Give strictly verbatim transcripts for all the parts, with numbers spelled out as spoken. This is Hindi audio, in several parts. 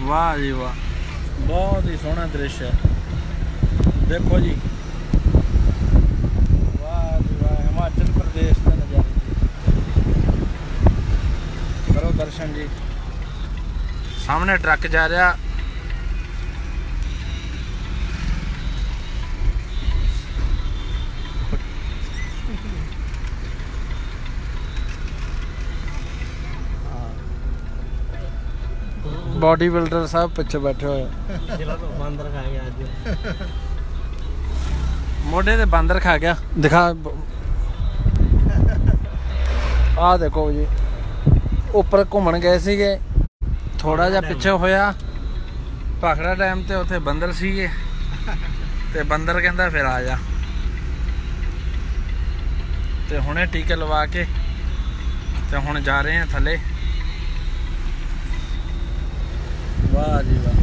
वाह जी वाह, बहुत ही सोहना दृश्य है। देखो जी, वाह जी वाह, हिमाचल प्रदेश का नज़ारा। करो दर्शन जी। सामने ट्रक जा रहा, बॉडी बिल्डर साहब पीछे बैठे हुए। बंदर खा गया आज, मोढे ते बंदर खा गया। दिखा आ देखो जी, उपर घूमन गए सीगे, थोड़ा जा पिछे होया भाखड़ा डैम ते उत्थे बंदर सीगे ते बंदर कहंदा फिर आ जा, ते हुणे टीके लवा के ते हुण जा रहे हैं थले। वाह जी वाह,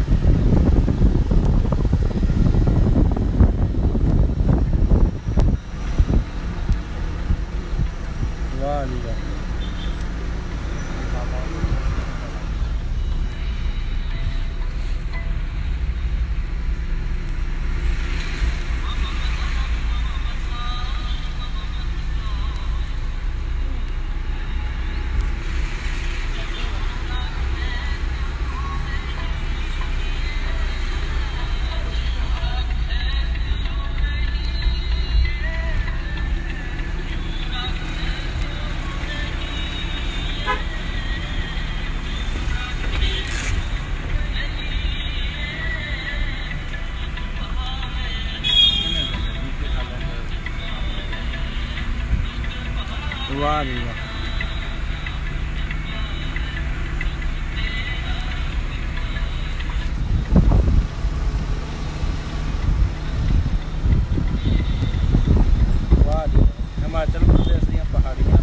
वाह जी वाह। वाह जी वाह, वाह जी, हिमाचल प्रदेश दी पहाड़ियां।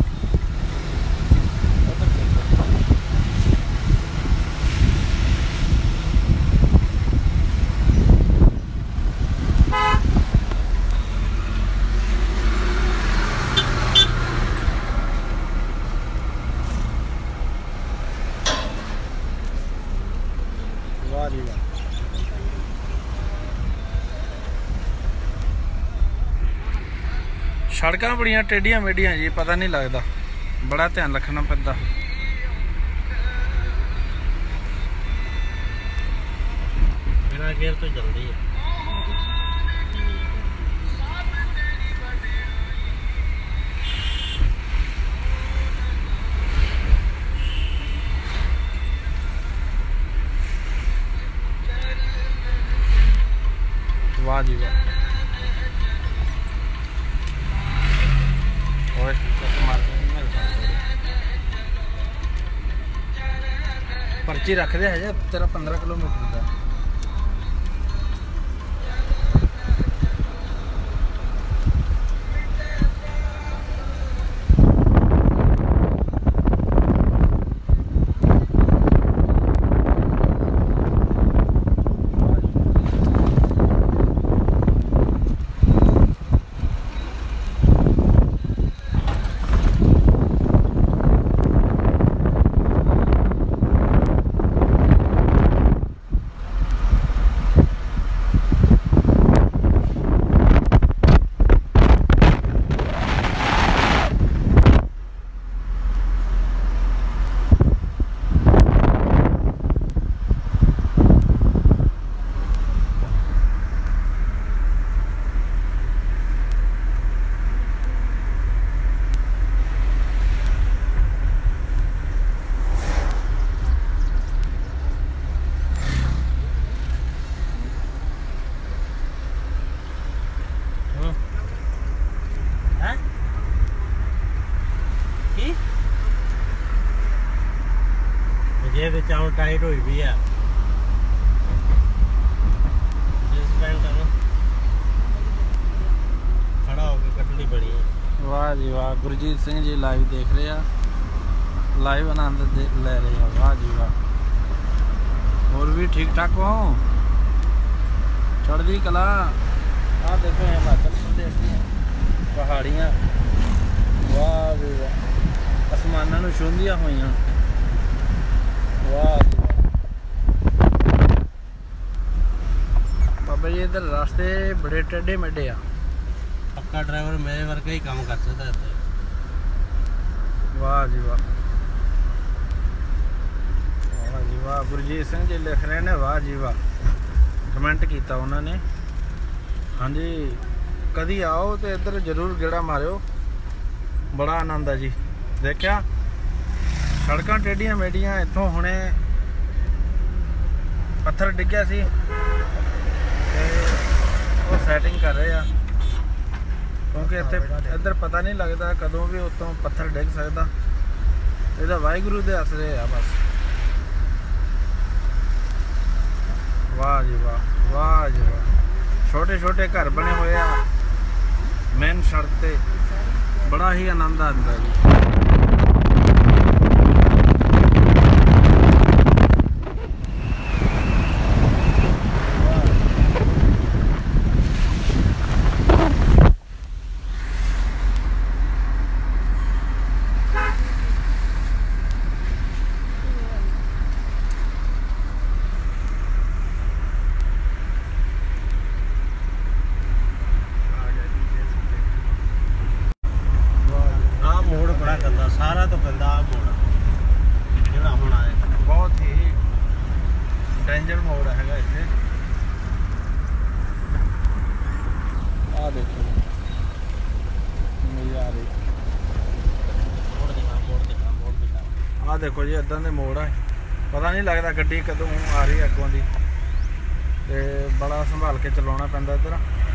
वाह जी वाह, सड़कां बड़ियां टेढ़ियां मेढ़ियां जी, पता नहीं लगता, बड़ा ध्यान रखना पैंदा। बिना गियर तो जल्दी है। वाह जी वाह, पर्ची रख दे है तेरा पंद्रह किलोमीटर का। ये चावल टाइट हुई भी है, खड़ा होकर कटनी पड़ी है। वाह जी वाह, गुरजीत सिंह जी लाइव देख रहे हैं, लाइव आनंद ले रहे हैं। वाह जी वाह, और भी ठीक ठाक हो, चढ़दी कला। आ देखो हिमाचल प्रदेश दी पहाड़ियां, वाह जी वाह, आसमानां नूं छूंदियां होईयां। वाह जी वाह। इधर रास्ते बड़े टेढ़े मेढ़े आ। पक्का ड्राइवर मेरे वर्गा ही काम कर सकता है। वाह जी वाह, वाह जी वाह। गुरजीत सिंह जी लिख रहे ने वाह जी वाह, कमेंट किया उन्होंने। हाँ जी, कभी आओ तो इधर जरूर गेड़ा मारियो, बड़ा आनंद है जी। देखा सड़क टेढ़िया मेढ़िया, इतों हुणे पत्थर डिग्या सी ते वो सैटिंग कर रहे हैं, क्योंकि इत्थे इधर पता नहीं लगता कदों भी उत्तों पत्थर डिग सकता। ਇਹਦਾ ਵਾਹਿਗੁਰੂ ਦੇ ਆਸਰੇ ਆ बस। वाह जी वाह, वाह जी वाह। छोटे छोटे घर बने हुए आ मेन सड़क ते, बड़ा ही आनंद आता जी। सारा तो गंदा मोड़ ਜਿਹੜਾ ਹੁਣ ਆਇਆ, बहुत ही डेंजर मोड़ हैगा इत्थे। आ देखो नज़ारे, मोड़ दिखा मोड़ दिखा मोड़ दिखा। आ देखो जी इदां दे मोड़ है, पता नहीं लगता गड्डी कदों आ रही है अगों दी, ते बड़ा संभाल के चलाउणा पैंदा इधर।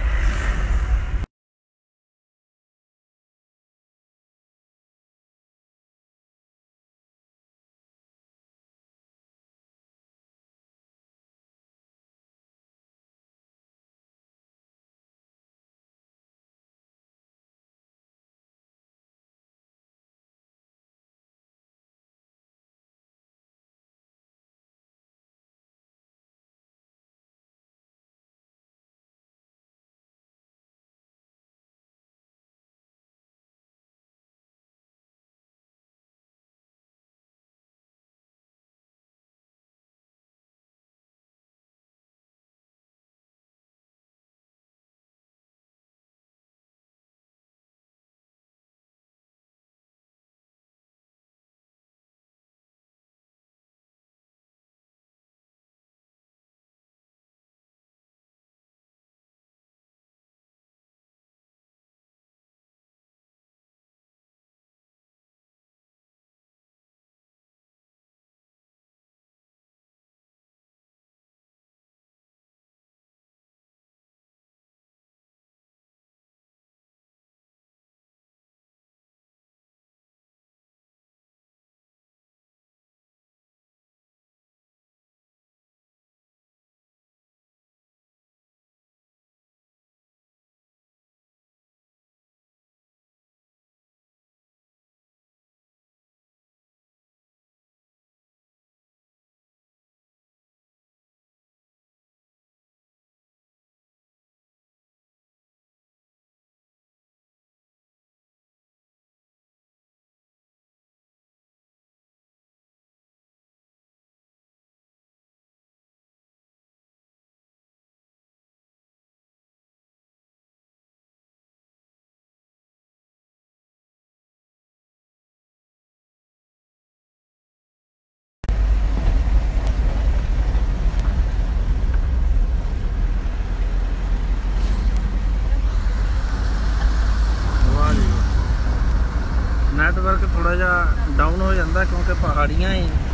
नेटवर्क थोड़ा जा डाउन हो जाता क्योंकि पहाड़ियाँ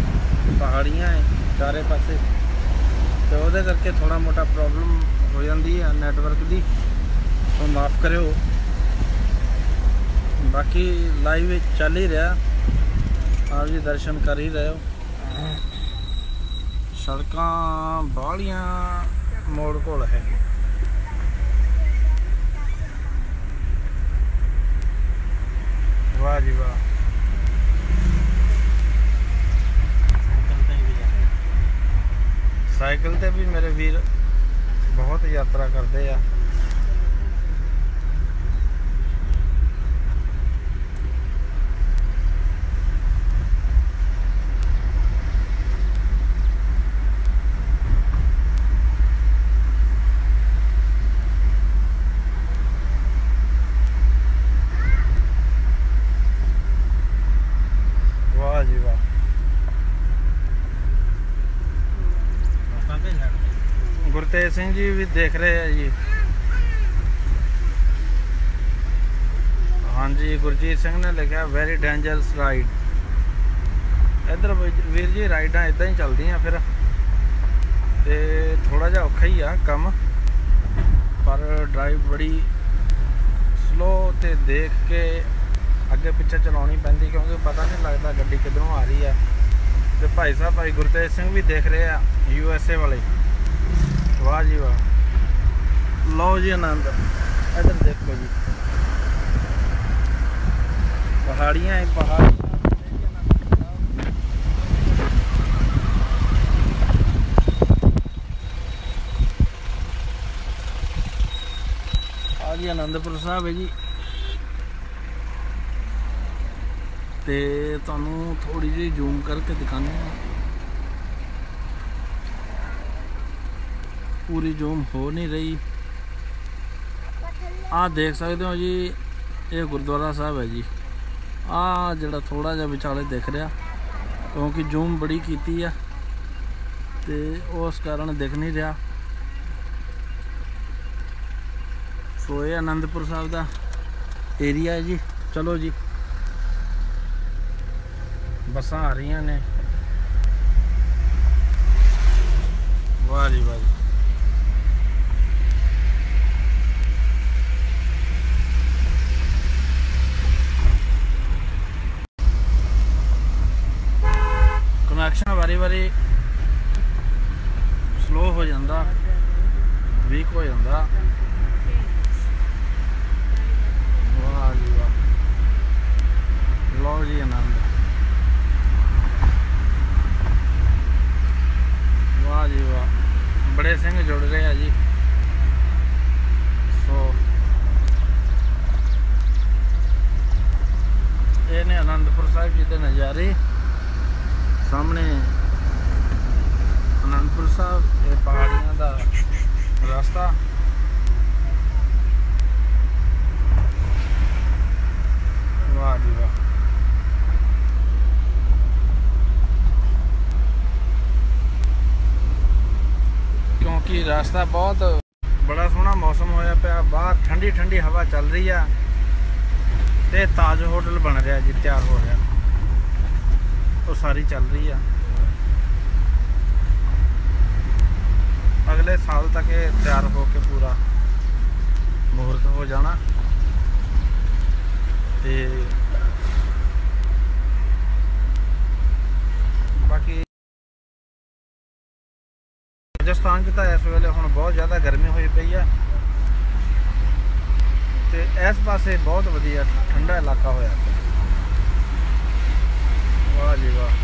है पहाड़ियाँ है चारे पासे, तो वो करके थोड़ा मोटा प्रॉब्लम हो जाती है नेटवर्क की, तो माफ़ करो। बाकी लाइव चल ही रहा, आप जी दर्शन कर ही रहे हो। सड़क बाहलियां मोड़ कोल है। वाह जी वाह, साइकिल ते भी मेरे वीर बहुत यात्रा करते हैं। गुरतेज सिंह जी भी देख रहे हैं जी। हाँ जी, गुरजीत सिंह ने लिखा वेरी डेंजरस राइड। इधर वीर जी राइडां इदां ही चलदियां फिर ते थोड़ा जिहा औखा ही आ कम, पर ड्राइव बड़ी स्लो ते देख के अगे पिछे चलानी पैंदी, क्योंकि पता नहीं लगता गड्डी किधरों आ रही है। तो भाई साहब भाई गुरतेज सिंह भी देख रहे हैं यू एस ए वाले। वाह जी वाह। लो जी आनंद, इधर देखो जी पहाड़ियाँ ही पहाड़ियाँ। आज आनंदपुर साहब है जी। ते तुहानू थोड़ी जी जूम करके दिखाने हैं, पूरी जूम हो नहीं रही। आ देख सकते हो जी, ये गुरुद्वारा साहब है जी। आ जड़ा थोड़ा जिहा विचाले दिख रहा, क्योंकि जूम बड़ी कीती है ते उस कारण दिख नहीं रहा। सो ये आनंदपुर साहब का एरिया है जी। चलो जी, बसां आ रही ने। वाह जी वाह। कनैक्शन बारी बारी स्लो हो जाता, वीक हो जाता। वाह जी वाह। लो जी आनंद। वाह जी वाह, बड़े सिंह जुड़ रहे हैं जी। सो ये ने आनंदपुर साहिब जी के नज़ारे सामने। आनंदपुर साहब ये पहाड़ियाँ का रास्ता। वाह जी वाह। क्योंकि रास्ता बहुत बड़ा सोहना मौसम होया पिया, बाहर ठंडी ठंडी हवा चल रही है ते ताज होटल बन रहा जी, तैयार हो रहा, तो सारी चल रही है। अगले साल तक ये तैयार होके पूरा मुहूर्त हो जाना। ते बाकी राजस्थान तो इस वेले हुण बहुत ज़्यादा गर्मी हुई पई है, ते इस पासे बहुत वधिया ठंडा इलाका होया पिया। वाह जी वाह,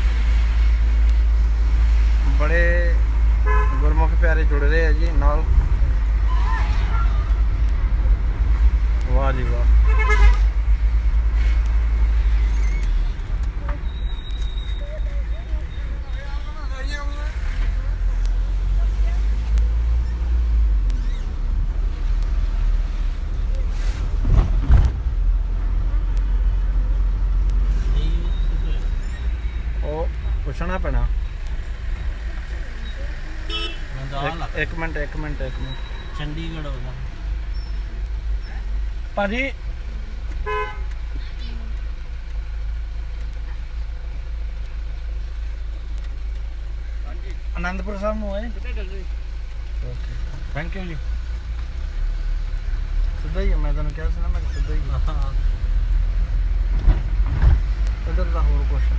बड़े गुरमुख प्यारे जुड़ रहे हैं जी नाल। वाह जी वाह। पूछना पैना। एक, एक मिनट एक मिनट एक मिनट चंडीगढ़ होगा भाजी। आनंदपुर साहब में है। ओके थैंक यू जी। सीधा ही है, मैं तेन क्या सुना, मैं सीधा ही इधर का होर कुछ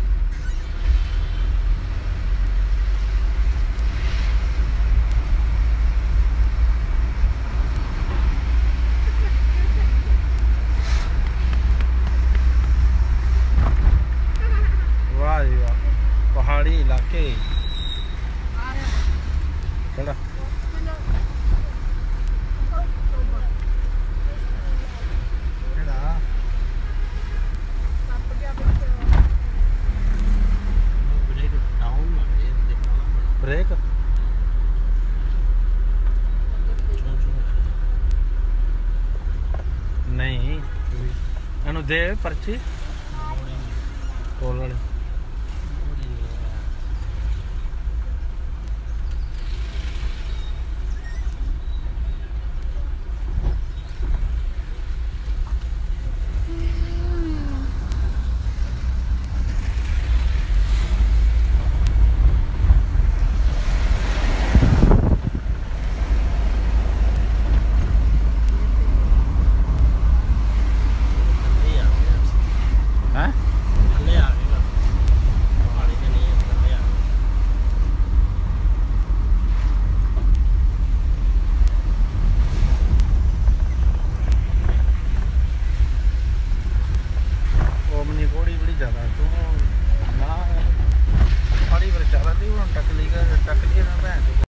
पहाड़ी इलाके चला। ब्रेक नहीं, इनू दे पर्ची कोल वाली।